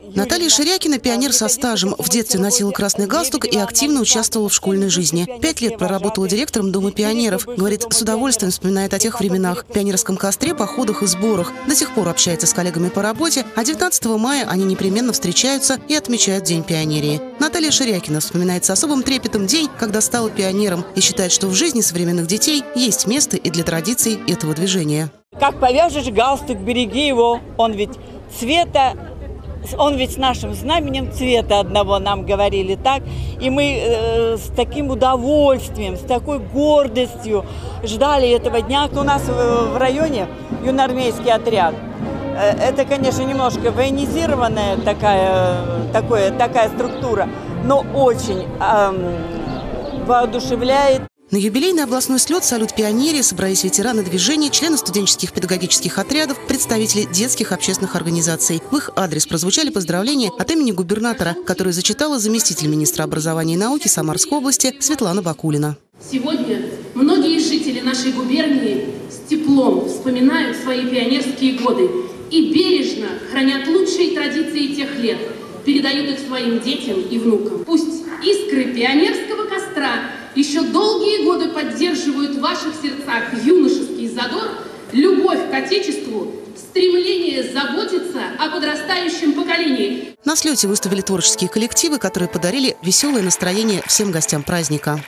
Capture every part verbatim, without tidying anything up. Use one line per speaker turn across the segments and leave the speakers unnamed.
Наталья Ширякина – пионер со стажем. В детстве носила красный галстук и активно участвовала в школьной жизни. Пять лет проработала директором Дома пионеров. Говорит, с удовольствием вспоминает о тех временах. В пионерском костре, походах и сборах. До сих пор общается с коллегами по работе, а девятнадцатого мая они непременно встречаются и отмечают День пионерии. Наталья Ширякина вспоминает с особым трепетом день, когда стала пионером, и считает, что в жизни современных детей есть место и для традиций этого движения.
Как повяжешь галстук, береги его, он ведь цвета, он ведь с нашим знаменем цвета одного, нам говорили так. И мы э, с таким удовольствием, с такой гордостью ждали этого дня. У нас в районе юноармейский отряд. Это, конечно, немножко военизированная такая, такое, такая структура, но очень э, воодушевляет.
На юбилейный областной слет «Салют пионерии» собрались ветераны движения, члены студенческих педагогических отрядов, представители детских общественных организаций. В их адрес прозвучали поздравления от имени губернатора, который зачитала заместитель министра образования и науки Самарской области Светлана Бакулина.
Сегодня многие жители нашей губернии с теплом вспоминают свои пионерские годы и бережно хранят лучшие традиции тех лет, передают их своим детям и внукам. Пусть искры пионерского костра еще долгие годы поддерживают в ваших сердцах юношеский задор, любовь к Отечеству, стремление заботиться о подрастающем поколении.
На слете выставили творческие коллективы, которые подарили веселое настроение всем гостям праздника.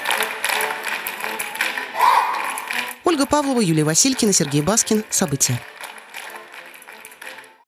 Ольга Павлова, Юлия Василькина, Сергей Баскин. События.